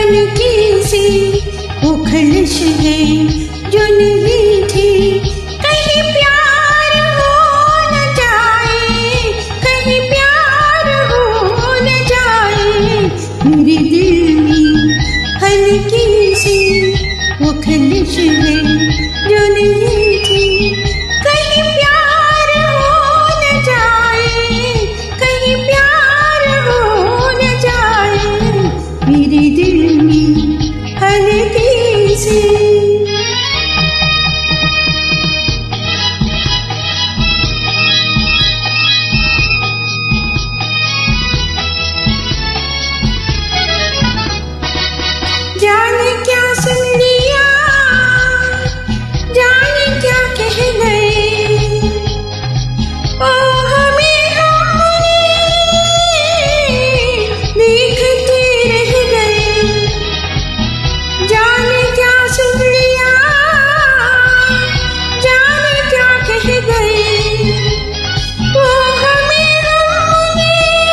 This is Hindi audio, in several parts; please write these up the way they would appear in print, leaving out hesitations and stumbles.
हल्की सी वो खलिश है जो नहीं थी, कहीं प्यार हो न जाए, कहीं प्यार हो न जाए। मेरे दिल में हल्की सी वो खलिश है जो नहीं थी, कहीं प्यार हो न जाए, कहीं प्यार हो न जाए। मेरे दिल में हल्की सी जाने क्या सुन लिया, जाने क्या कह गए, ओ हमें हमने देखते रह गए। जाने क्या सुन लिया, जाने क्या कह गए, ओ हमें हमने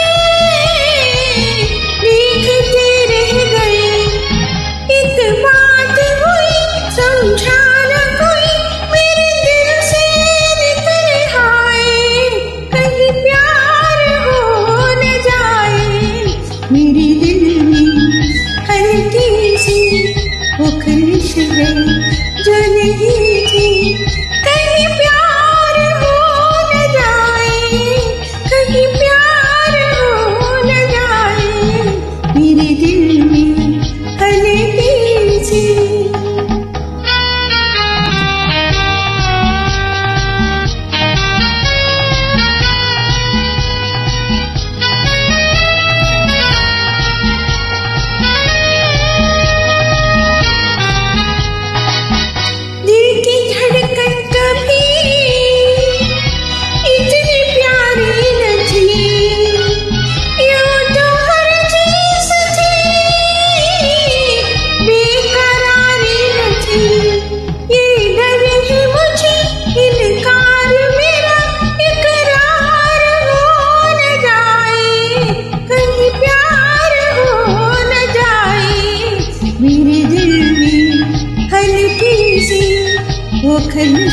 देखते रह गए। एक बात हुई समझा न कोई, मेरे दिल से निकल आए, कहीं प्यार हो न जाए। मेरे दिल में हल्की सी वो खलिश है जो नहीं थी, कहीं प्यार हो न जाए, कहीं प्यार हो न जाए। मेरे दिल में हल्की सी दिल की धड़कन कभी इतनी प्यारी न थी, यूं तो हर चीज थी बेकरारी न थी। ये डर है मुझे इनकार मेरा, इकरार हो न जाए, कहीं प्यार हो न जाए। मेरे दिल में हल्की सी वो खलिश